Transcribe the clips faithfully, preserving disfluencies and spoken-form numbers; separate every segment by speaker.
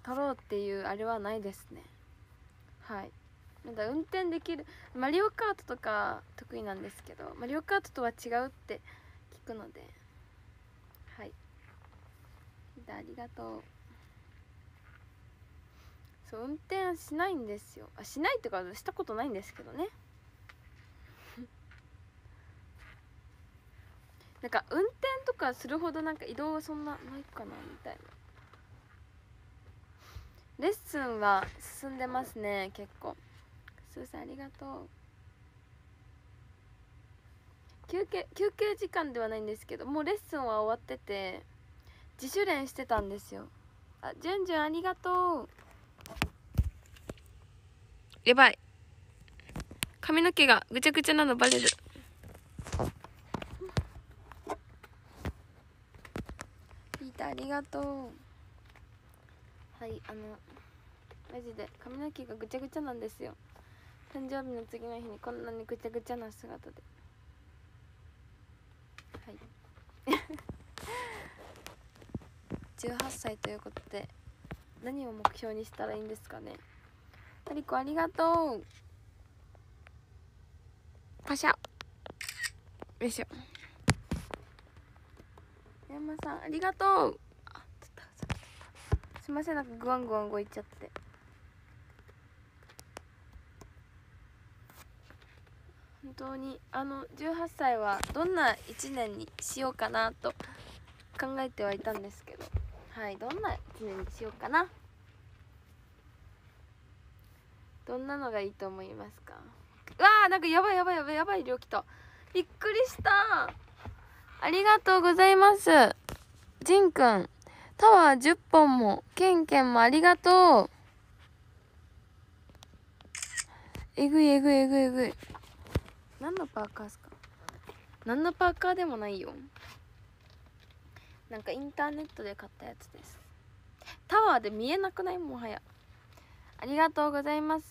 Speaker 1: 取ろうっていうあれはないですね。はい。まだ運転できる、マリオカートとか得意なんですけど、マリオカートとは違うって聞くので、はい。ありがとう。そう、運転しないんですよ。あ、しないっていうかしたことないんですけどね。なんか運転とかするほどなんか移動はそんなないかなみたいな。レッスンは進んでますね、結構。すーさんありがとう。休憩休憩時間ではないんですけど、もうレッスンは終わってて自主練してたんですよ。あ、じゅんじゅんありがとう。やばい、髪の毛がぐちゃぐちゃなのバレる。ピーターありがとう。はい、あのマジで髪の毛がぐちゃぐちゃなんですよ。誕生日の次の日にこんなにぐちゃぐちゃな姿で、はいじゅうはっさいということで何を目標にしたらいいんですかね。タリコありがとう。パシャ。よいしょ。山さんありがとう。あ、ちょっとすいません、なんかグワングワン動いちゃって。本当にあのじゅうはっさいはどんないちねんにしようかなと考えてはいたんですけど、はい、どんないちねんにしようかな。どんなのがいいと思いますか。うわー、なんかやばいやばいやばいやばい量来た。びっくりした。ありがとうございます。ジンくんタワーじゅっぽんもケンケンもありがとう。えぐいえぐいえぐいえぐい。何のパーカーですか。何のパーカーでもないよ。なんかインターネットで買ったやつです。タワーで見えなくない？もはや。ありがとうございます。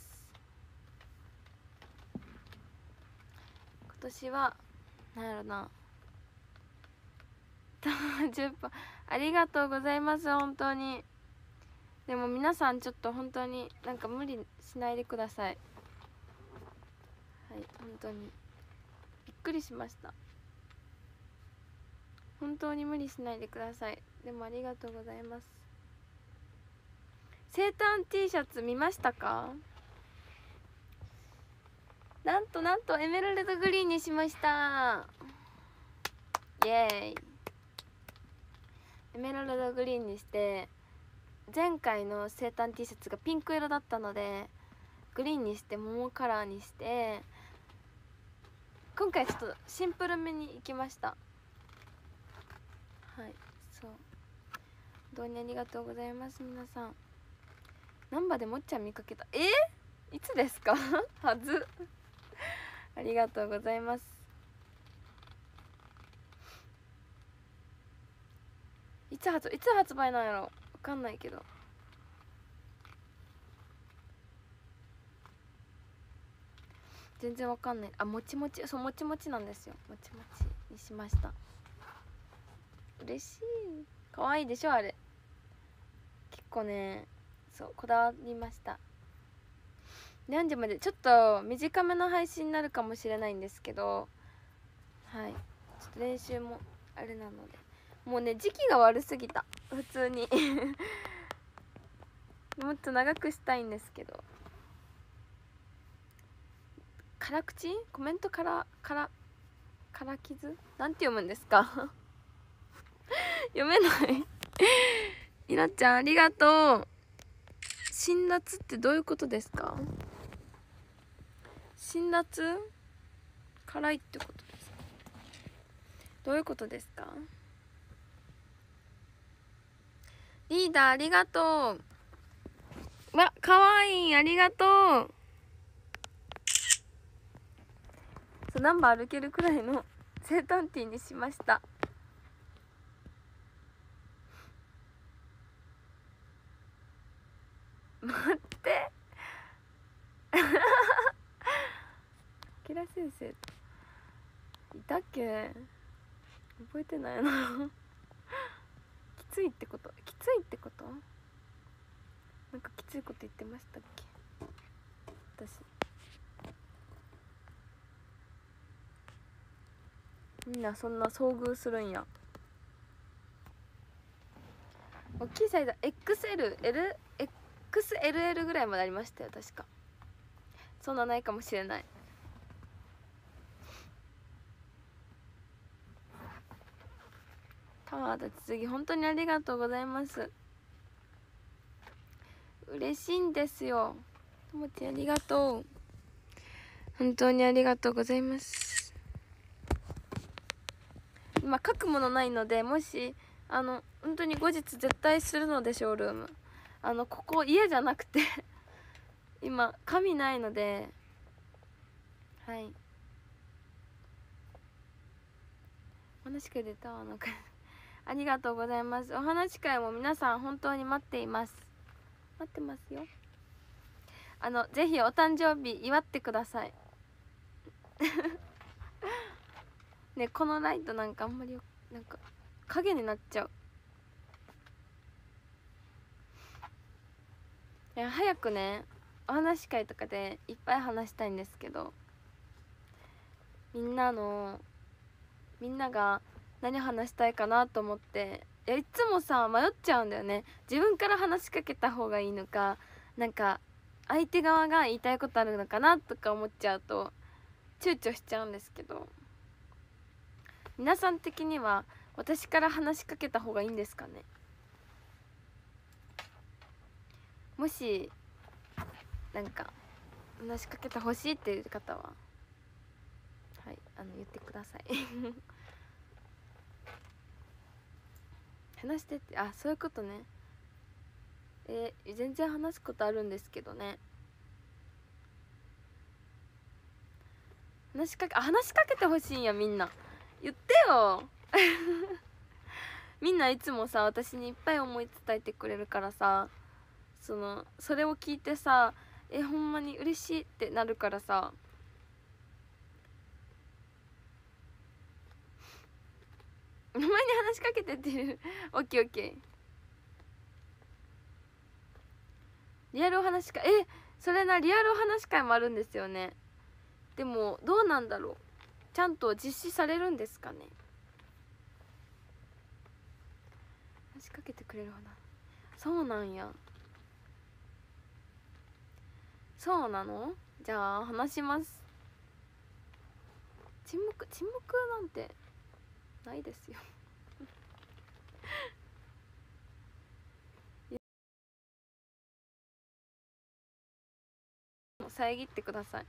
Speaker 1: 今年はなんやろな、タワーじゅっぽんありがとうございます。本当に。でも皆さんちょっと本当になんか無理しないでください。はい、本当にびっくりしました。本当に無理しないでください。でもありがとうございます。生誕 T シャツ見ましたか。なんとなんとエメラルドグリーンにしました。イエーイ。エメラルドグリーンにして、前回の生誕 T シャツがピンク色だったのでグリーンにして桃カラーにして、今回ちょっとシンプルめにいきました。はい、そう、本当にありがとうございます。皆さん難波でもっちゃん見かけた。えー、いつですかはずありがとうございます。いつ発いつ発売なんやろ、わかんないけど。全然わかんない。あ、もちもち、そう、もちもちなんですよ。もちもちにしました。嬉しい。可愛いでしょあれ。結構ね、そうこだわりました。何時まで、ちょっと短めの配信になるかもしれないんですけど、はい、ちょっと練習もあれなので、もうね時期が悪すぎた普通にもっと長くしたいんですけど。辛口コメントからからから傷なんて読むんですか読めないいなちゃんありがとう。辛辣ってどういうことですか。辛辣辛いってことですか。どういうことですか。リーダーありがとう。わ、かわいい、ありがとう。そう、ナンバー歩けるくらいの生誕ティーにしました。待ってキラ先生いたっけ、覚えてないなきついってこと、きついってこと。 ついこと言ってましたっけ私。みんなそんな遭遇するんや。大きいサイズ エックスエル、L、エックスエルエル ぐらいまでありましたよ確か。そんなないかもしれない。タワーだ次本当にありがとうございます。嬉しいんですよ。ともちありがとう。本当にありがとうございます。今書くものないので、もしあの本当に後日絶対するので、ショールームあのここ家じゃなくて今紙ないので、はい。お話会出たわなんかありがとうございます。お話会も皆さん本当に待っています。待ってますよ。あのぜひお誕生日祝ってくださいね、このライトなんかあんまりなんか影になっちゃう。いや早くねお話会とかでいっぱい話したいんですけど、みんなのみんなが何話したいかなと思って、いやいつもさ迷っちゃうんだよね。自分から話しかけた方がいいのか、なんか相手側が言いたいことあるのかなとか思っちゃうと躊躇しちゃうんですけど、皆さん的には私から話しかけた方がいいんですかね。もしなんか話しかけてほしいっていう方は、はい、あの言ってください話してって、あ、そういうことね。えー、全然話すことあるんですけどね。話しかけあ話しかけてほしいんや。みんな言ってよみんないつもさ私にいっぱい思い伝えてくれるからさ、そのそれを聞いてさ、えほんまに嬉しいってなるからさ、お前に話しかけてっていうオッケーオッケー。リアルお話会、えそれな、リアルお話会もあるんですよね。でもどうなんだろう、ちゃんと実施されるんですかね。話しかけてくれるかな。そうなんや。そうなの。じゃあ話します。沈黙沈黙なんてないですよ遮ってください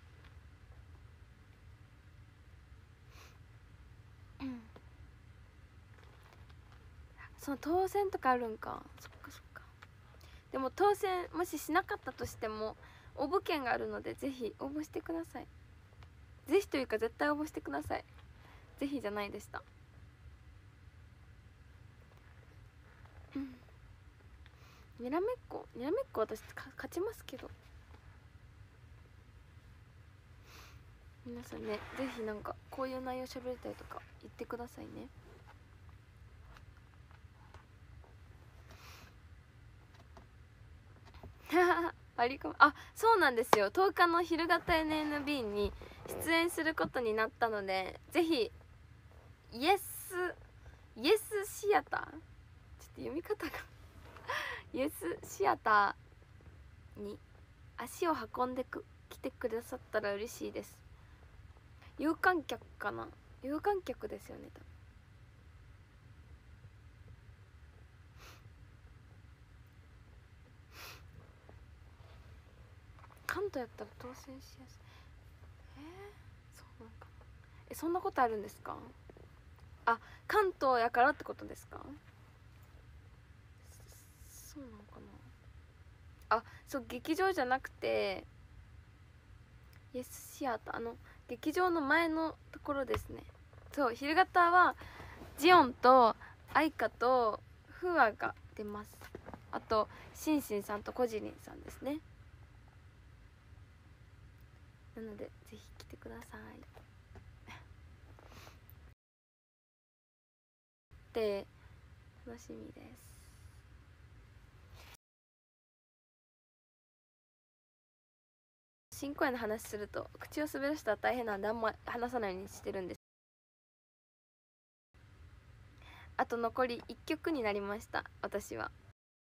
Speaker 1: その当選とかあるんか。そっかそっか。でも当選もししなかったとしても応募券があるので、ぜひ応募してください。ぜひというか絶対応募してください。ぜひじゃないでした。にらめっこにらめっこ私勝ちますけど、皆さんねぜひなんかこういう内容喋りたいとか言ってくださいねありかも。あ、そうなんですよ。とおかの昼型 エヌエヌビー に出演することになったので、ぜひイエスイエスシアター、ちょっと読み方がイエスシアターに足を運んでく来てくださったら嬉しいです。有観客かな。有観客ですよね多分。関東やったら当選しやすい。えー、そうなんかな。えそんなことあるんですか。あ、関東やからってことですか。そうなのかな。あ、そう劇場じゃなくてイエスシアター、あの劇場の前のところですね。そう、昼型はジオンとアイカとフワが出ます。あとシンシンさんとコジリンさんですね。なのでぜひ来てくださいで楽しみです。 新公演の話すると口を滑らしたら大変なんであんま話さないようにしてるんです。あと残りいっきょくになりました。私は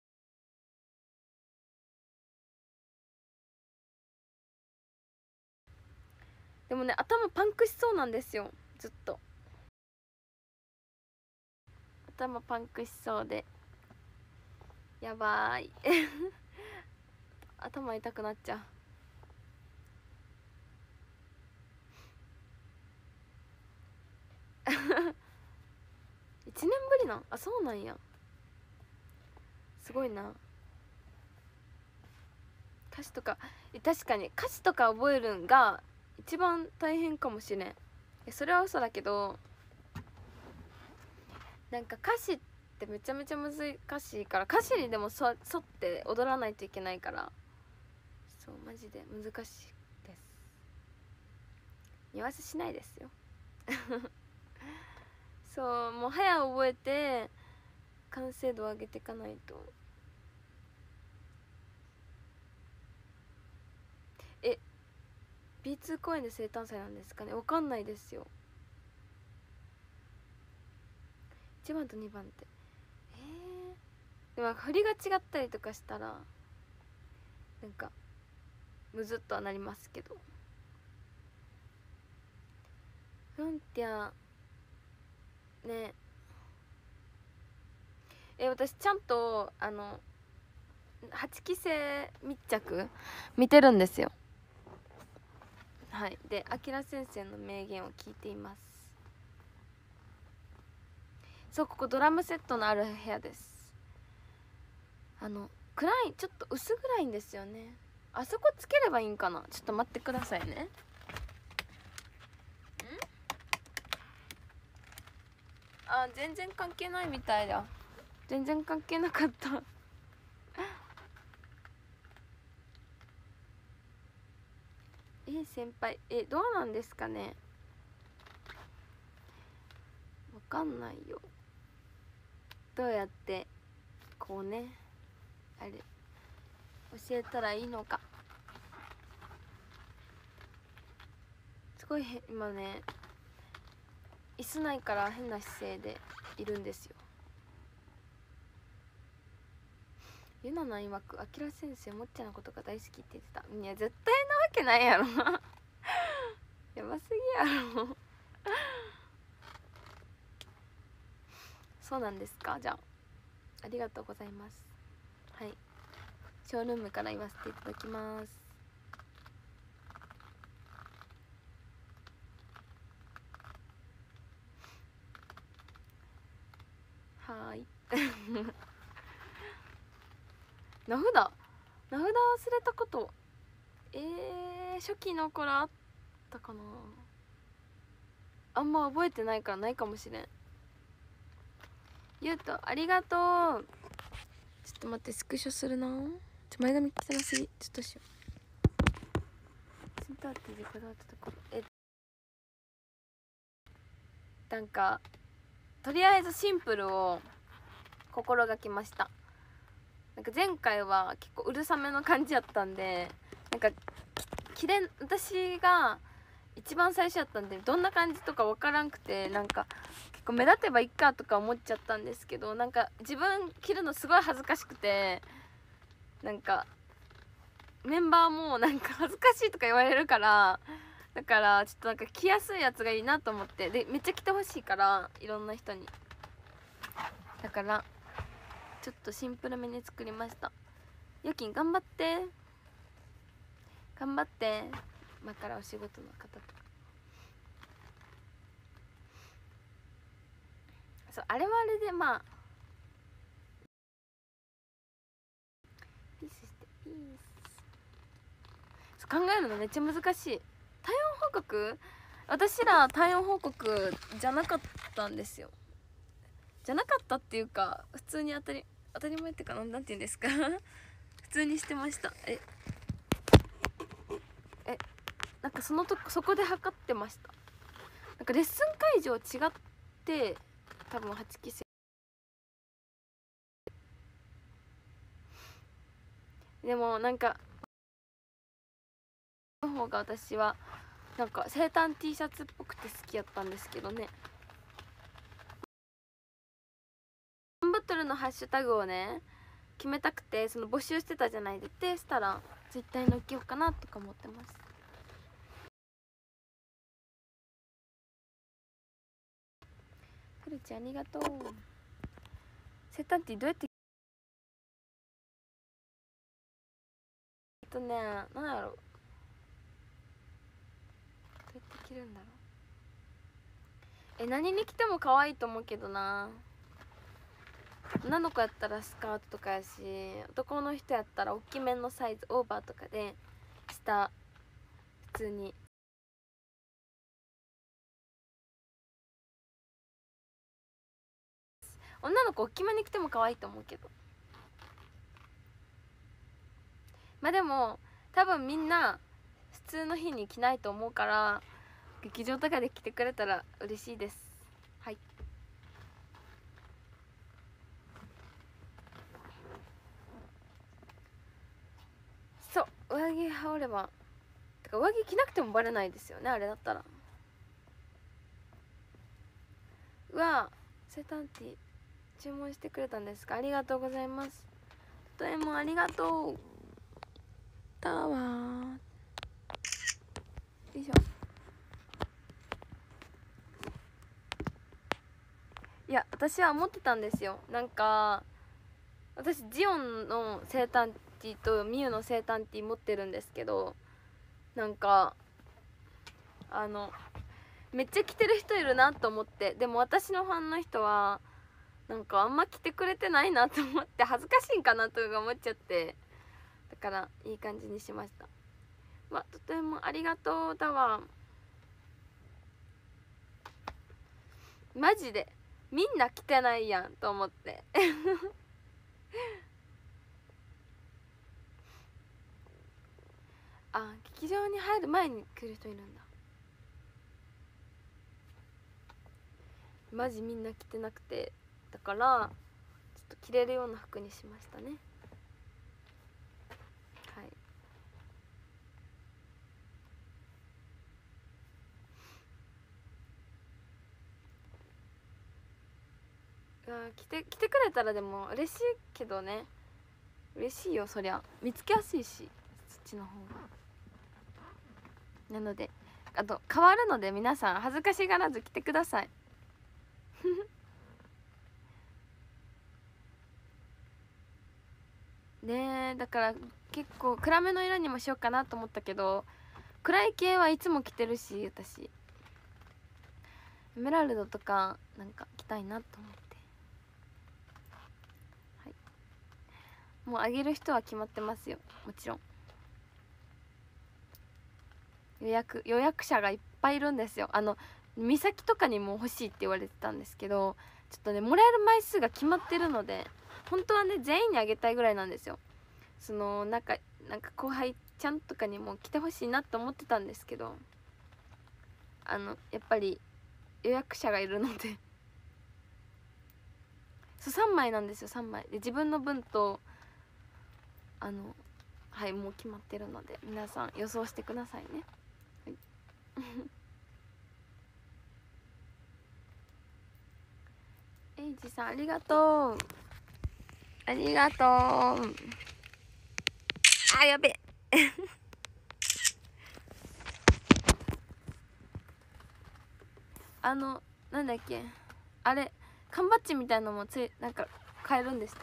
Speaker 1: でもね、頭パンクしそうなんですよ。ずっと頭パンクしそうでやばーい頭痛くなっちゃういちねんぶりなん？あ、そうなんや。すごいな。歌詞とか確かに歌詞とか覚えるんが一番大変かもしれん。それは嘘だけど、なんか歌詞ってめちゃめちゃ難しいから、歌詞にでもそ沿って踊らないといけないから、そうマジで難しいです。言わせしないですよそう、もう早覚えて完成度を上げていかないと。え ビーツー 公演で生誕祭なんですかね。わかんないですよ。いちばんとにばんってえー、でも振りが違ったりとかしたらなんかむずっとはなりますけど。フロンティアねえ、私ちゃんとあのはちきせい密着見てるんですよ。はい。であきら先生の名言を聞いています。そう、ここドラムセットのある部屋です。あの暗い、ちょっと薄暗いんですよね。あそこつければいいんかな。ちょっと待ってくださいね。んあ、全然関係ないみたいだ。全然関係なかったえ先輩、えどうなんですかね。わかんないよ。どうやってこうね、あれ教えたらいいのか。すごいへ今ね椅子ないから変な姿勢でいるんですよ。ゆなな曰くあきら先生もっちゃんのことが大好きって言ってた。いや絶対なわけないやろやばすぎやろそうなんですか。じゃあありがとうございます。はい、ショールームから言わせていただきます。はーい名札名札忘れたことえー、初期の頃あったかな。あんま覚えてないからないかもしれん。ゆうとありがとう。ちょっと待って、スクショするな。ちょ前髪汚すぎ。ちょっとしよう。センターティーでこだわったところ、えなんかとりあえずシンプルを心がけました。なんか前回は結構うるさめの感じやったんで、なんかきれん私が一番最初やったんでどんな感じとか分からんくて、なんか結構目立てばいっかとか思っちゃったんですけど、なんか自分着るのすごい恥ずかしくて、なんかメンバーもなんか恥ずかしいとか言われるから、だからちょっとなんか着やすいやつがいいなと思って、でめっちゃ着てほしいからいろんな人に、だからちょっとシンプルめに作りました。ゆきん頑張って頑張って、今からお仕事の方とか。そうあれはあれでまあピースしてピース、そう考えるのめっちゃ難しい。体温報告、私ら体温報告じゃなかったんですよ。じゃなかったっていうか普通に当たり当たり前っていうか、なんて言うんですか普通にしてました。ええなんかそのとそこで測ってました。なんかレッスン会場違って多分はちきせいでもなんかの方が私はなんか生誕 T シャツっぽくて好きやったんですけどね。バトルのハッシュタグをね決めたくて、その募集してたじゃないで、でしたらツイッターに載っけようかなとか思ってます。はるちゃんありがとう。生誕 T どうやってえっとね、なんやろ、どうやって着るんだろう。え、何に着ても可愛いと思うけどな。女の子やったらスカートとかやし、男の人やったら大きめのサイズオーバーとかで下普通に女の子大きめに着ても可愛いと思うけど、まあでも多分みんな普通の日に着ないと思うから、劇場とかで着てくれたら嬉しいです。はい。そう、上着羽織れば、てか上着着なくてもバレないですよね、あれだったら。うわ、セタンティ注文してくれたんですか。ありがとうございます。とてもありがとう。タワーよいしょ。いや、私は思ってたんですよ。なんか私ジオンの生誕ティとミユの生誕ティ持ってるんですけど、なんかあのめっちゃ着てる人いるなと思って、でも私のファンの人はなんかあんま着てくれてないなと思って、恥ずかしいんかなとか思っちゃって、だからいい感じにしました。わ、とてもありがとうだわ。マジでみんな着てないやんと思ってあ、劇場に入る前に来る人いるんだ。マジみんな着てなくて、だからちょっと着れるような服にしましたね。はい。あ、来て来てくれたらでも嬉しいけどね。嬉しいよ、そりゃ見つけやすいし、そっちの方が。なのであと変わるので、皆さん恥ずかしがらず来てくださいねえ、だから結構暗めの色にもしようかなと思ったけど、暗い系はいつも着てるし、私エメラルドとかなんか着たいなと思って。はい、もうあげる人は決まってますよ、もちろん。予約予約者がいっぱいいるんですよ。あの美咲とかにも欲しいって言われてたんですけど、ちょっとねもらえる枚数が決まってるので、本当はね全員にあげたいぐらいなんですよ。そのなんかなんか後輩ちゃんとかにも来てほしいなと思ってたんですけど、あのやっぱり予約者がいるのでそうさんまいなんですよ。さんまいで自分の分とあのはいもう決まってるので、皆さん予想してくださいね。はいエイジさんありがとう、ありがとう。あ、やべあのなんだっけ、あれ缶バッジみたいなのもついなんか買えるんでしたっ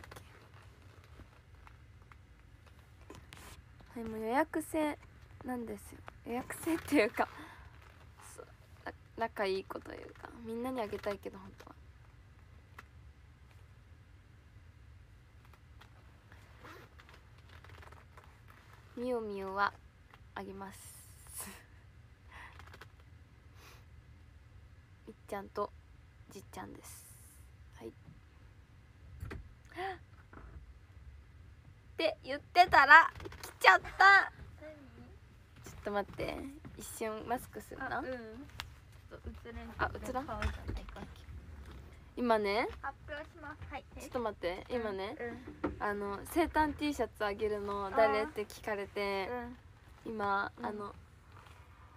Speaker 1: け。はい、もう予約制なんですよ。予約制っていうか、そう仲いい子というか、みんなにあげたいけど本当は。みよみよはあげますみっちゃんとじっちゃんです。はいって言ってたら来ちゃった。ちょっと待って、一瞬マスクするな。あ、うん、あ、映らん。今ね発表します。はい、ちょっと待って、今ね、うん、あの生誕 T シャツあげるの誰って聞かれて、うん、今、うん、あの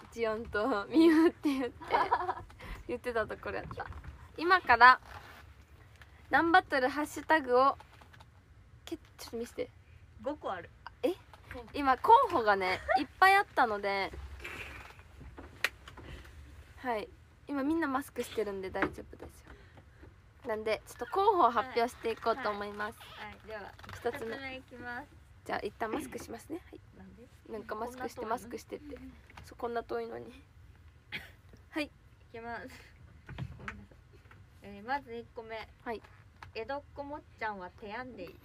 Speaker 1: ジオンとミユって言って言ってたところやった。今から何バトルハッシュタグをけちょっと見せて。
Speaker 2: ごこある。
Speaker 1: え今候補がねいっぱいあったので、はい今みんなマスクしてるんで大丈夫ですよ。なんでちょっと候補を発表していこうと思います。
Speaker 2: はい、では
Speaker 1: ひとつめ
Speaker 2: 一つ目いきます。
Speaker 1: じゃあ一旦マスクしますね。はい、
Speaker 2: なんで
Speaker 1: なんかマスクしてマスクしてってそうこんな遠いのにはい
Speaker 2: いきます。ごめんなさい。えー、まずいっこめ、
Speaker 1: はい、
Speaker 2: 江戸っ子もっちゃんは手やんでいい。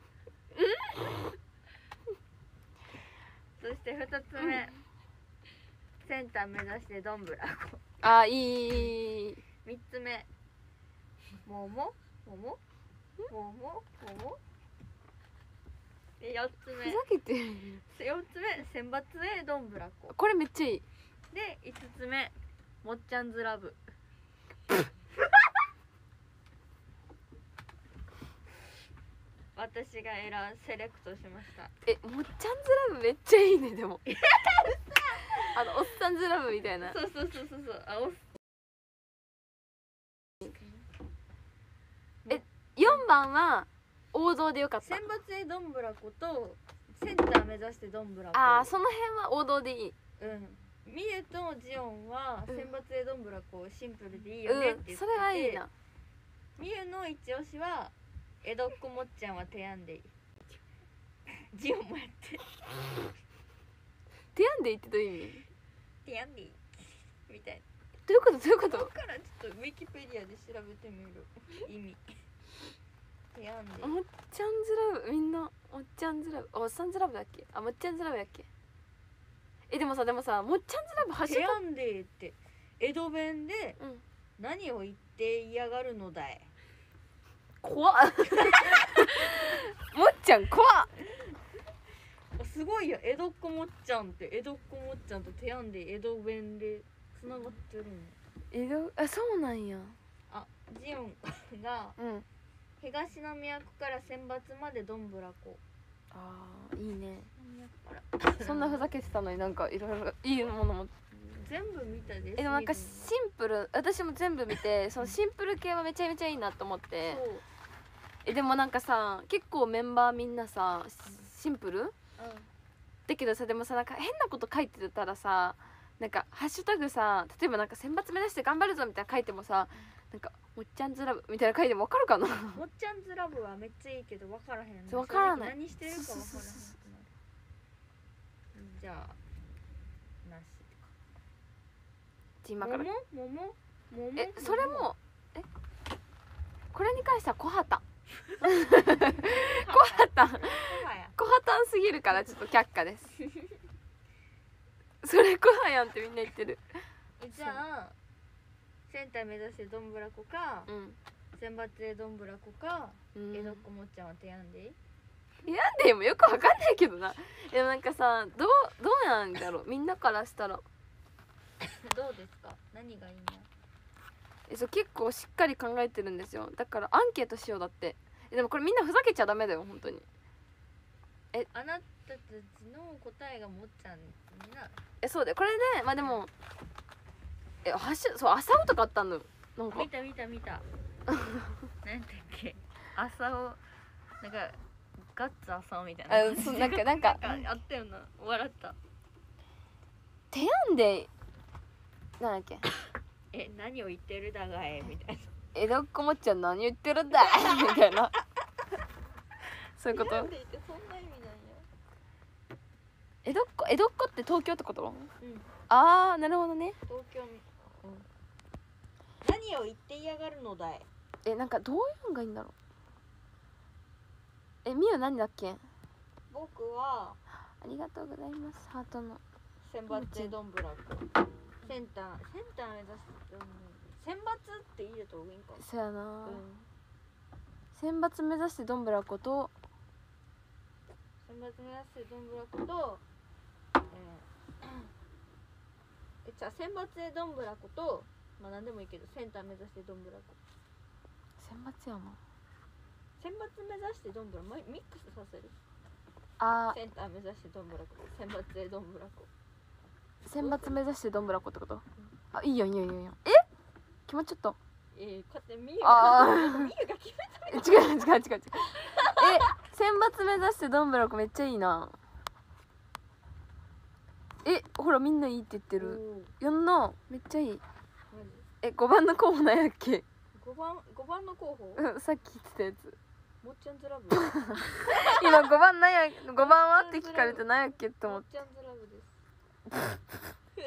Speaker 2: そしてふたつめ、うん、センター目指してどんぶらこ。
Speaker 1: あーいい。
Speaker 2: みっつめ、もももももももも。でよっつめ、
Speaker 1: ふざけてる。
Speaker 2: よっつめ、選抜へどんぶらこ。
Speaker 1: これめっちゃいい。
Speaker 2: でいつつめ、もっちゃんずラブ。私が選んセレクトしました。
Speaker 1: え、もっちゃんずラブめっちゃいいね。でもあのおっさんずラブみたいな。
Speaker 2: そうそうそうそうそう。あ、おっ
Speaker 1: え、よんばんは王道でよかった。
Speaker 2: 選抜へどんぶらことセンター目指してどんぶらこ。
Speaker 1: ああ、その辺は王道でいい。
Speaker 2: うん。ミユとジオンは選抜へどんぶらこシンプルでいいよねって言ってて、
Speaker 1: うん、それはいいな。
Speaker 2: ミユの一押しは江戸っ子もっちゃんは手やんでいい。ジオンもやって
Speaker 1: 手やんでいいってどういう意味？
Speaker 2: 手やんでいいみたいな。
Speaker 1: どういうことどういうこと？
Speaker 2: ここからちょっとウィキペディアで調べてみる意味。手やんでいい。
Speaker 1: もっちゃんずラブ、みんなもっちゃんずラブ、おっさんずラブだっけ？あ、もっちゃんずラブだっけ？え、でもさでもさもっちゃんずラブ走
Speaker 2: 手やんでいいって江戸弁で
Speaker 1: うん、
Speaker 2: 何を言って嫌がるのだい。
Speaker 1: 怖っもっちゃん怖っ。
Speaker 2: すごいよ、江戸っ子もっちゃんって江戸っ子もっちゃんと手やんで江戸弁でつながってるの。
Speaker 1: 江戸、あ、そうなんや。
Speaker 2: あ、ジオンが
Speaker 1: うん
Speaker 2: 東の都から選抜までどんぶらこ。
Speaker 1: あーいいね。
Speaker 2: そ
Speaker 1: そんなふざけてたのになんかいろいろいいものも
Speaker 2: 全部見たです。
Speaker 1: え、でもなんかシンプル、私も全部見てそのシンプル系はめちゃめちゃいいなと思って。え、でもなんかさ結構メンバーみんなさシンプル、うん、だけどさでもさなんか変なこと書いてたらさなんかハッシュタグさ例えばなんか選抜目指して頑張るぞみたいな書いてもさなんかもっちゃんずラブみたいな書いても分かるかな。
Speaker 2: もっちゃんずラブはめっちゃいいけど分からへん。
Speaker 1: 分からない。
Speaker 2: 何してるか分からへんくなる。じゃあなし
Speaker 1: 今から
Speaker 2: もももももも
Speaker 1: えそれもえこれに関しては小畑小畑小畑すぎるからちょっと却下です。それ小畑やんってみんな言ってる。
Speaker 2: じゃあセンター目指してどんぶらこか、
Speaker 1: うん、
Speaker 2: 選抜でどんぶらこか、
Speaker 1: うん、
Speaker 2: 江戸っ子もっちゃんは手やんでいい。
Speaker 1: 手やんでもよくわかんないけどな。でもなんかさどうどうなんだろうみんなからしたら。
Speaker 2: どうですか、何がいいんや。
Speaker 1: えそう結構しっかり考えてるんですよ。だからアンケートしようだって。えでもこれみんなふざけちゃダメだよ本当に。
Speaker 2: えあなたたちの答えがもっちゃんになる。
Speaker 1: えそうだよこれでまあでもえはしそう朝尾とかあったのよなんか。
Speaker 2: 見た見た見た。なんだっけ朝尾なんかガッツ朝尾みたいな。
Speaker 1: あそうなんかなんか
Speaker 2: あったよな、笑った。
Speaker 1: 手やんでなんだっけ
Speaker 2: え何を言ってるだがえみたいな。
Speaker 1: 江戸っ子もっちゃん何言ってるんだみたいな。そういうこと。
Speaker 2: 手やんでいいってそんな意味なんや。
Speaker 1: 江戸っ子江戸っ子って東京ってこと？
Speaker 2: うん、
Speaker 1: ああなるほどね。
Speaker 2: 東京に、うん、何を言って嫌がるのだい。
Speaker 1: えなんかどういうのがいいんだろう。えみゆ何だっけ。
Speaker 2: 僕は
Speaker 1: ありがとうございますハートの
Speaker 2: 選抜でどんぶらこセンターセンター目指して選抜って入れた方がいいんかな。
Speaker 1: そうやな、
Speaker 2: うん、
Speaker 1: 選抜目指してどんぶらこと
Speaker 2: 選抜目指してどんぶらこと、えー、えじゃあ選抜でどんぶらことまあ何でもいいけどセンター目指してどんぶらこ。
Speaker 1: 選抜やな。
Speaker 2: 選抜目指してどんぶらミックスさせる。
Speaker 1: あ
Speaker 2: センター目指してどんぶらこセンバツでどんぶらこ。
Speaker 1: 選抜目指してどんぶらこってこと？あ、いいよいいよいいよいいよ。え？決まっちゃった。
Speaker 2: えー、勝手にみゆ
Speaker 1: あ
Speaker 2: が
Speaker 1: ー
Speaker 2: みゆが決めたみ
Speaker 1: 違う違う違う違う。え、選抜目指してどんぶらこめっちゃいいな。え、ほらみんないいって言って
Speaker 2: たい。
Speaker 1: る。やんな、めっちゃいい。
Speaker 2: マジ
Speaker 1: え、ごばんの候補なんやっけ？
Speaker 2: ごばんごばんの候補
Speaker 1: うん、さっき言ってたやつ。
Speaker 2: もっちゃんずラブ。
Speaker 1: 今ごばんなんや、ごばんはって聞かれてなんやっけって思っ。
Speaker 2: もってちゃんずラブです。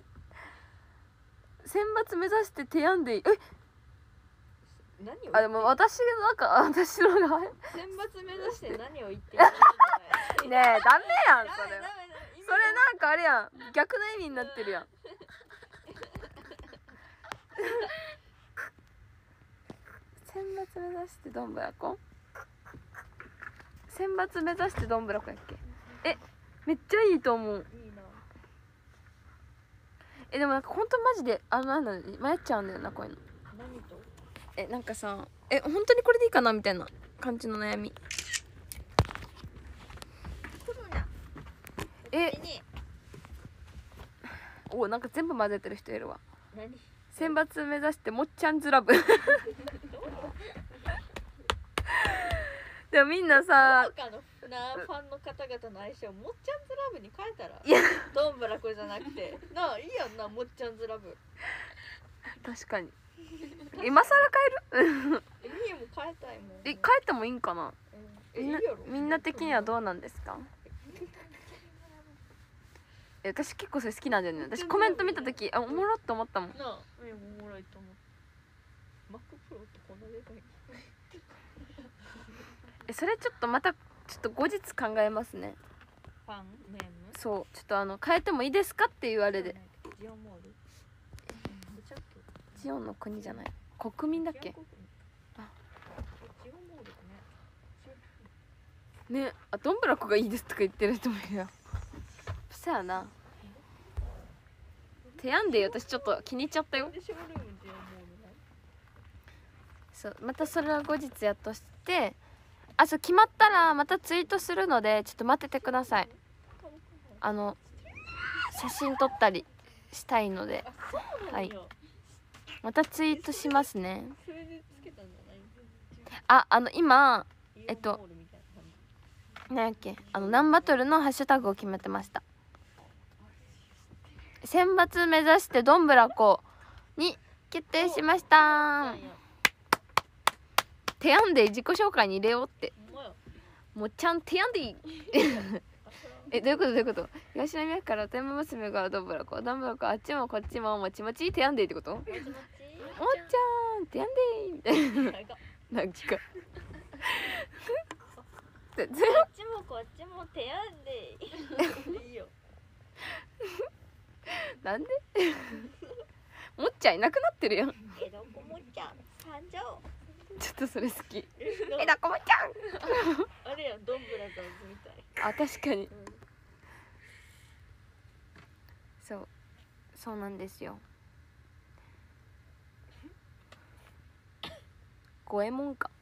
Speaker 1: 選抜目指して提案でいい。え、
Speaker 2: 何を
Speaker 1: あ、でも私がなんか私のがね
Speaker 2: 選抜目指して何を言ってるの？
Speaker 1: え、ダメやんそれ。
Speaker 2: ダメダメダメ
Speaker 1: それなんかあれやん、逆の意味になってるやん。選抜目指してどんぶらこ、選抜目指してどんぶらこやっけ。え、めっちゃいいと思う。
Speaker 2: いいな。
Speaker 1: え、でもなんかほんとマジであのなんだ迷っちゃうんだよな、こういうの。
Speaker 2: 何と？
Speaker 1: え、なんかさ、え、本当にこれでいいかなみたいな感じの悩み。え、お、なんか全部混ぜてる人いるわ。
Speaker 2: 何？
Speaker 1: 選抜目指してもっちゃんずラブ。でもみんなさ、
Speaker 2: 他のなファンの方々の相性もっちゃんずラブに変えたら、
Speaker 1: いや
Speaker 2: どんぶらこじゃなくてなあ、いいやんな、もっちゃんずラブ。
Speaker 1: 確かに今更変える。
Speaker 2: え、みゆも変えたいもん。
Speaker 1: え、変えてもいいんかな。
Speaker 2: うんえ
Speaker 1: みんない
Speaker 2: いやろ
Speaker 1: みんな的にはどうなんですか。え、私結構それ好きなんだよね。私コメント見た時、あ、おもろって思ったもん。
Speaker 2: なあ、みゆもおもろいと思う。マックプロってこんなデザイン。
Speaker 1: え、それちょっとまたちょっと後日考えますね。
Speaker 2: ファンネーム
Speaker 1: そう、ちょっとあの変えてもいいですかっていうあれで。
Speaker 2: ジオンモール。どちゃっけ？
Speaker 1: ジオンの国じゃない、国民だっけ。
Speaker 2: ジオン
Speaker 1: あ
Speaker 2: ジオンモールね。
Speaker 1: ね、あ、どんぶらこがいいですとか言ってる人もいるよ。そやな。提案で私ちょっと気に入っちゃったよ。
Speaker 2: でショールームジオンモールね。
Speaker 1: そう、またそれは後日やっとして、あ、そう決まったらまたツイートするのでちょっと待っててください。あの写真撮ったりしたいので、
Speaker 2: あ、そうなんや。
Speaker 1: またツイートしますね。
Speaker 2: それでつけたんじゃない？
Speaker 1: あ、あの今えっと
Speaker 2: イオンモールみたいな感じ。
Speaker 1: なんやっけ、あのナンバトルのハッシュタグを決めてました。選抜目指してどんぶらこに決定しました提案で自己紹介に入れようって。
Speaker 2: ほんまや。
Speaker 1: もうちゃん提案でいい。え、どういうことどういうこと。東宮から天満娘がどんぶらこ、どんぶらこあっちもこっちももちもち提案でいいってこと。おっ
Speaker 2: もちもち。
Speaker 1: ちゃん提案でいいみたいな。
Speaker 2: 長っ
Speaker 1: なんか
Speaker 2: こっちもこっちも手やんでいいよ。
Speaker 1: なんでもっちゃんいなくなってるやん。
Speaker 2: えどこもちゃん参上。
Speaker 1: ちょっとそれ好き。
Speaker 2: え
Speaker 1: えだこもっちゃん。
Speaker 2: あれやん、ドンブラザーズみたい。
Speaker 1: あ、確かに。
Speaker 2: うん、
Speaker 1: そうそうなんですよ。五右衛門か。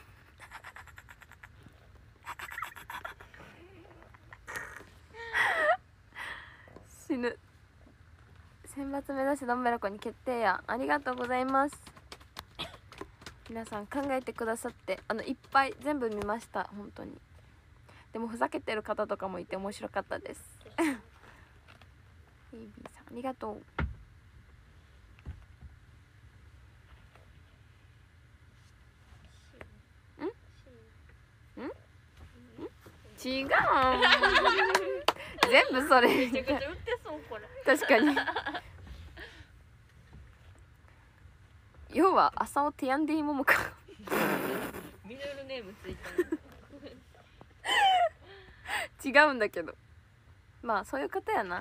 Speaker 1: 死ぬ。選抜目指してどんぶらこに決定や。ありがとうございます。皆さん考えてくださって、あのいっぱい全部見ました。本当に。でもふざけてる方とかもいて面白かったです。エービー さんありがとう。違う。全部それ。
Speaker 2: めちゃくちゃ売ってそうこれ。
Speaker 1: 確かに。要は朝をティアンディモモか。
Speaker 2: ミドルネームつい
Speaker 1: 違
Speaker 2: た。
Speaker 1: うんだけど。まあそういう方やな。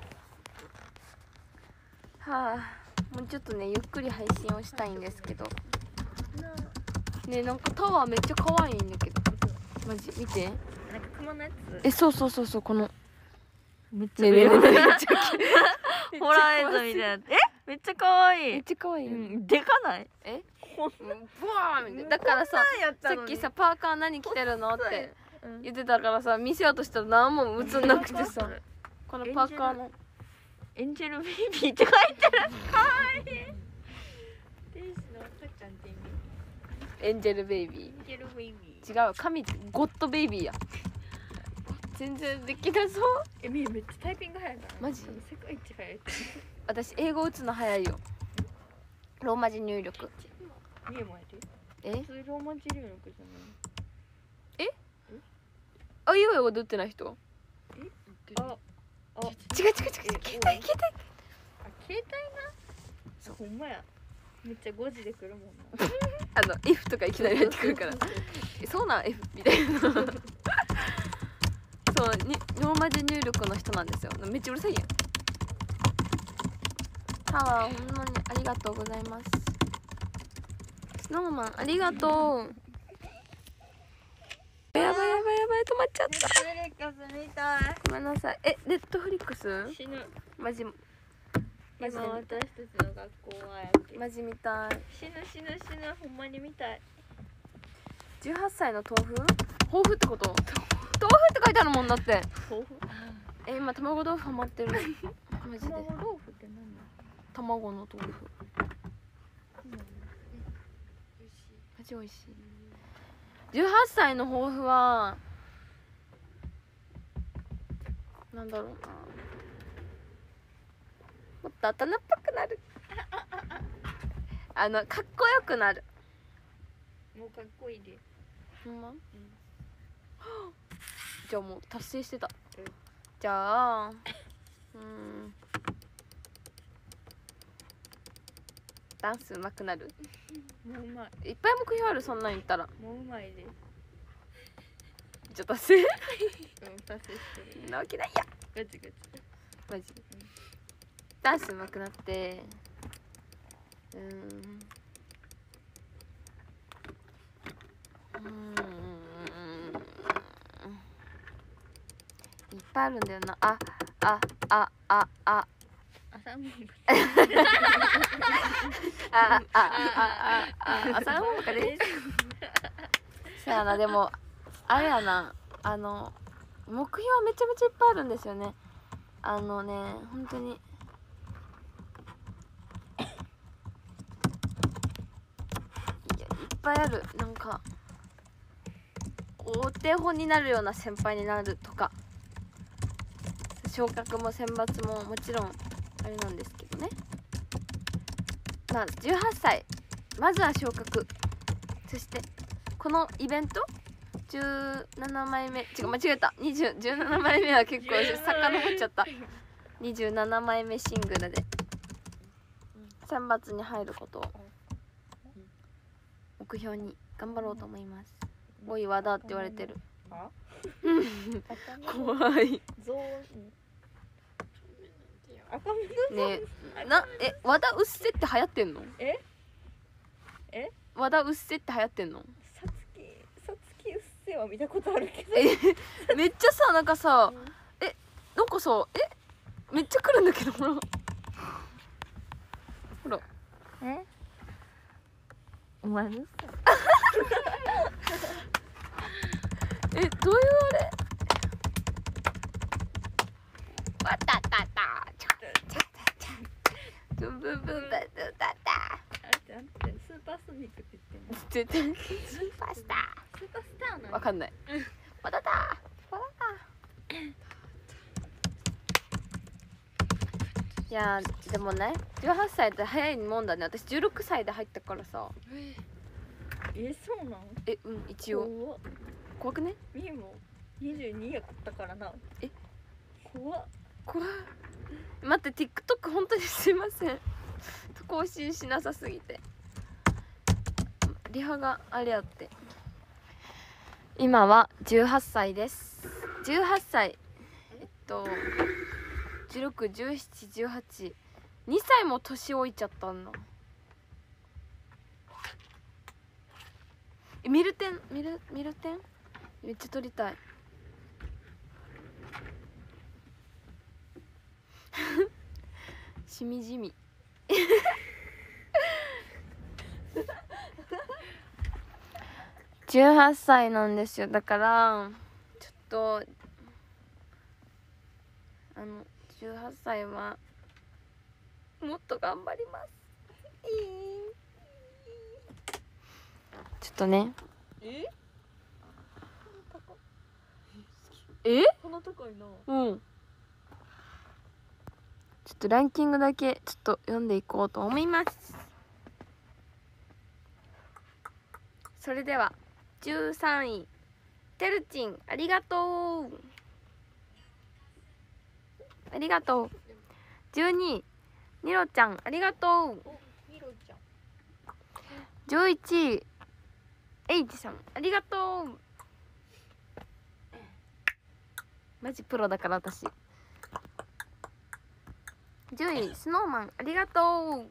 Speaker 1: はあ、もうちょっとねゆっくり配信をしたいんですけど。ね、なんかタワーめっちゃ可愛いんだけど。マジ見て。
Speaker 2: なんか熊のやつ。
Speaker 1: え、そうそうそうそう、この。
Speaker 2: めっち
Speaker 1: ねねねねめっちゃ
Speaker 2: ホラー映像みたいな。え、めっちゃ可愛い。
Speaker 1: めっちゃ可愛いよね。
Speaker 2: うん、でかない？
Speaker 1: え、ブワーみたいな。だからさ、さっきさパーカー何着てるのって言ってたからさ、見せようとしたら何も映んなくてさ、このパーカーの
Speaker 2: エンジェルベイビーって書いてる。かわいい。天使の赤ちゃんって意味。
Speaker 1: エンジェルベイビ
Speaker 2: エンジェルベイビー。
Speaker 1: ー違う神ゴッドベイビーや全然できなそう。
Speaker 2: え、みーめっちゃタイピング早いから。
Speaker 1: マジ
Speaker 2: 世界一早いって。
Speaker 1: 私英語打つの早いよ。ローマ字入力。
Speaker 2: みーもやで。
Speaker 1: え
Speaker 2: 普通ローマ字入力じゃない。
Speaker 1: あ、いいよ英語で打ってない人。
Speaker 2: あ、あ、
Speaker 1: 違う違う違う違う、携帯携帯。
Speaker 2: あ、携帯な。
Speaker 1: そう、
Speaker 2: ほんまや。めっちゃごじで来るもんな。
Speaker 1: あの F とかいきなり入ってくるからえそうなん F みたいなそうにローマ字入力の人なんですよ。めっちゃうるさいやん。タワーほんまにありがとうございます。スノーマンありがとう。やばいやばいやばい、止まっちゃった。
Speaker 2: ネットフリックス見たい。
Speaker 1: ごめんなさい。え、ネットフリックス
Speaker 2: 死ぬ。
Speaker 1: マジマジで
Speaker 2: 今私たちの学校はやけ。
Speaker 1: マジ見たい。
Speaker 2: 死ぬ死ぬ死ぬ、ほんまに見たい。
Speaker 1: じゅうはっさいの豆腐豆腐ってこと豆腐って書いてあるもんだって。
Speaker 2: 豆腐。
Speaker 1: え、今卵豆腐ハマってるマジで。
Speaker 2: 卵豆腐って何？
Speaker 1: 卵の豆腐マジ美味しい。じゅうはっさいの抱負はなんだろうな。もっと大人っぽくなるあのかっこよくなる。
Speaker 2: もうかっこいいで。
Speaker 1: ほんま、うん、
Speaker 2: ん
Speaker 1: じゃあもう達成してた、
Speaker 2: うん、
Speaker 1: じゃあうんダンス上手くなる。
Speaker 2: もううまい。
Speaker 1: いっぱい目標ある。そんなん言ったら
Speaker 2: もううまいで。
Speaker 1: じゃあ達成
Speaker 2: うん、達成してる。
Speaker 1: なわけないや
Speaker 2: ガチガチ。
Speaker 1: マジ、うん、ダンス上手くなってうーんうーんいっぱいあるんだよな。あああああ
Speaker 2: 朝も
Speaker 1: ああああああ朝ごはんかね。そやな。でもあれやな、あの目標めちゃめちゃいっぱいあるんですよね。あのね本当にいやいっぱいある。なんかお手本になるような先輩になるとか、昇格も選抜ももちろんあれなんですけどね。まあじゅうはっさいまずは昇格、そしてこのイベントじゅうななまいめ、違う間違えた、にじゅう、じゅうななまいめは結構遡っちゃった。にじゅうななまいめシングルで選抜に入ることを目標に頑張ろうと思います。おい和田って言われてる。
Speaker 2: あ
Speaker 1: 怖い
Speaker 2: ゾーン赤身
Speaker 1: ねえな。え和田うっせって流行ってんの？
Speaker 2: ええ
Speaker 1: 和田うっせって流行ってんの？
Speaker 2: さつきさつきうっせは見たことあるけど。
Speaker 1: えめっちゃさなんかさ、
Speaker 2: うん、
Speaker 1: えなんかさえめっちゃ来るんだけどほらほら
Speaker 2: えお前のさ
Speaker 1: えどういうあれわたたたちょちゃちゃブンブンブンバズタタ
Speaker 2: あれってスーパーソニックって言ってんの？
Speaker 1: 絶対スーパースタ
Speaker 2: スーパースターな
Speaker 1: ーわかんない。わたたわたたいやーでもねじゅうはっさいって早いもんだね。私じゅうろくさいで入ったからさ。
Speaker 2: えそうなん？
Speaker 1: えうん一応
Speaker 2: 怖っ。
Speaker 1: 怖くね？
Speaker 2: みーもにじゅうにやったからな。
Speaker 1: え
Speaker 2: 怖っ。
Speaker 1: 怖い。待って TikTok 本当にすいません更新しなさすぎてリハがあれやって。今はじゅうはっさいです。じゅうはっさいえっとじゅうろく、じゅうなな、じゅうはち、にさいも年老いちゃったんだ。えミルテンミルミルテンめっちゃ撮りたいしみじみじゅうはっさいなんですよ。だからちょっとあのじゅうはっさいはもっと頑張ります。ちょっとね。
Speaker 2: え
Speaker 1: え
Speaker 2: こんな高いな。
Speaker 1: うん。ちょっとランキングだけちょっと読んでいこうと思います。それではじゅうさんいてるちん、ありがとう。ありがとう。じゅうにいにろちゃん、ありがとう。
Speaker 2: お、みろちゃん。
Speaker 1: じゅういちいエイジさん、ありがとう。マジプロだから私。じゅういスノーマン、ありがとう。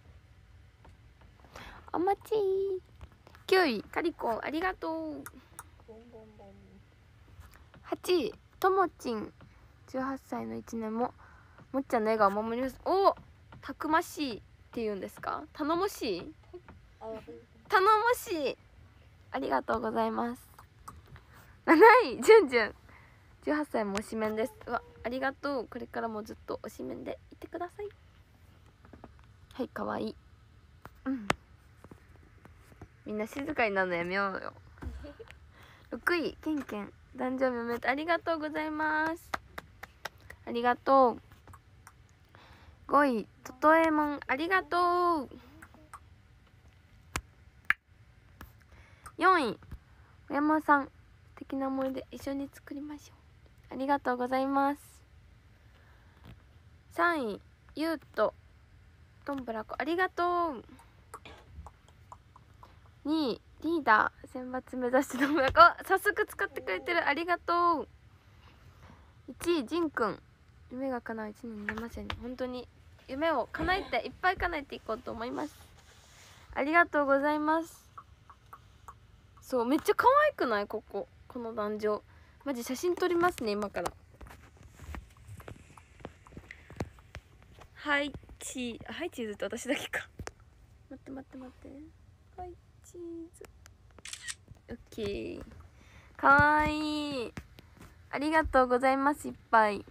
Speaker 1: お待ち。きゅういカリコ、ありがとう。
Speaker 2: ボンボンボン。
Speaker 1: はちいともちん、じゅうはっさいのいちねんももっちゃんの笑顔を守ります。お、たくましいっていうんですか、頼もしい、頼もしい、ありがとうございます。なないじゅんじゅん、じゅうはっさいも推しメンです。うわ、ありがとう。これからもずっと推しメンでいてください。はい、かわいい。うん、みんな静かになるのやめようよ。ろくいケンケン、誕生日おめでとう、ありがとうございます。ありがとう。ごいととえもん、ありがとう。よんい小山さん、素敵な思い出一緒に作りましょう、ありがとうございます。さんいゆうとどんぶらこ、ありがとう。にいリーダー、選抜目指してどんぶらこ、早速使ってくれてる、ありがとう。いちいじんくん、夢が叶ういちねんになりませんね。本当に夢を叶えていっぱい叶えていこうと思います。ありがとうございます。そう、めっちゃ可愛くない？こここの壇上、マジ写真撮りますね今から。はいチー、はいチーズって私だけか。待って待って待って、はいチーズ、オッケー、かわいい、ありがとうございます。いっぱい、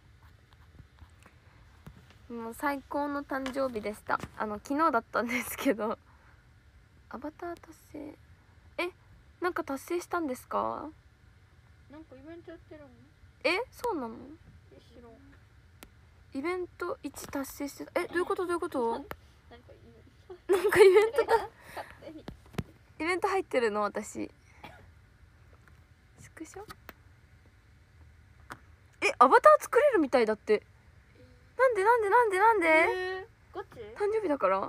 Speaker 1: もう最高の誕生日でした。あの昨日だったんですけど、アバター達成、え、なんか達成したんですか？
Speaker 2: なんかイベントやってるの？
Speaker 1: え、そうなの？
Speaker 2: え、知らん。
Speaker 1: イベントいち達成してた。え、どういうことどういうこと？
Speaker 2: なんか
Speaker 1: なんかイベントが
Speaker 2: 勝手に
Speaker 1: イベント入ってるの私。スクショ？え、アバター作れるみたいだって。なんでなんでなんでなんで？
Speaker 2: えー、ガチ？
Speaker 1: 誕生日だから？
Speaker 2: めっ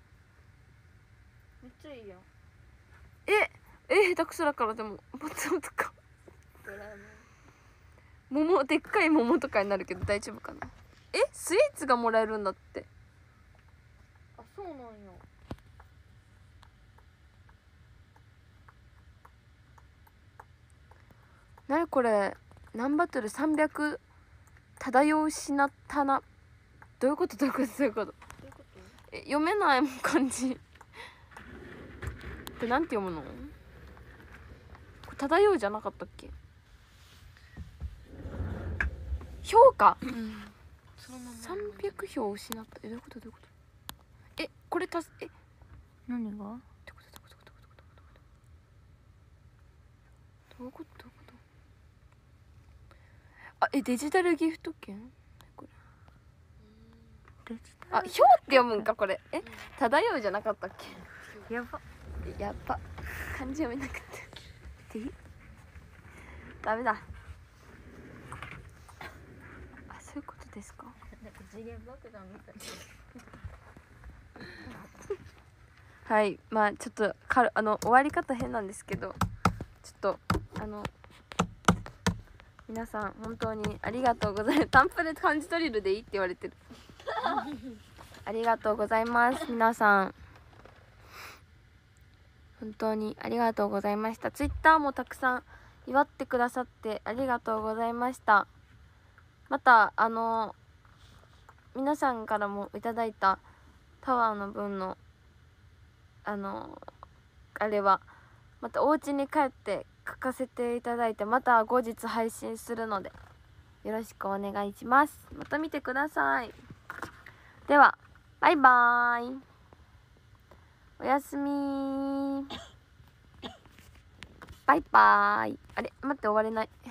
Speaker 2: ちゃいいやん。
Speaker 1: え、え、下手くそだからでもバツバツか。桃、でっかい桃とかになるけど大丈夫かな。え、スイーツがもらえるんだって。
Speaker 2: あ、そうなんや。
Speaker 1: なにこれ、何バトルさんびゃく漂うしなったな。どういうことどういうことどういうこと？
Speaker 2: どういうこと？
Speaker 1: え、読めないもん漢字。これなんて読むの？これ漂うじゃなかったっけ？評価、うん、そのままさんびゃくひょうを失った。え、どういうことどういうこと？え、これたす、え、
Speaker 2: 何が？
Speaker 1: どういうことどういうことどういうことどういうことどういうことあ、え、デジタルギフト券？これデジタル、あ、ひょうって読むんかこれ。え、漂うじゃなかったっけ？やば、やば、漢字読めなくてで、ダメだ。あ、そういうことですか？
Speaker 2: なんか次元爆弾みたい。
Speaker 1: はい、まあちょっとかあの終わり方変なんですけど、ちょっとあの皆さん本当にありがとうございます。タンプで漢字ドリルでいいって言われてる。ありがとうございます。皆さん本当にありがとうございました。ツイッターもたくさん祝ってくださってありがとうございました。またあの皆さんからもいただいたタワーの分のあのあれはまたお家に帰って書かせていただいて、また後日配信するのでよろしくお願いします。また見てください。ではバイバーイ。おやすみー。バイバーイ。あれ待って、終われない。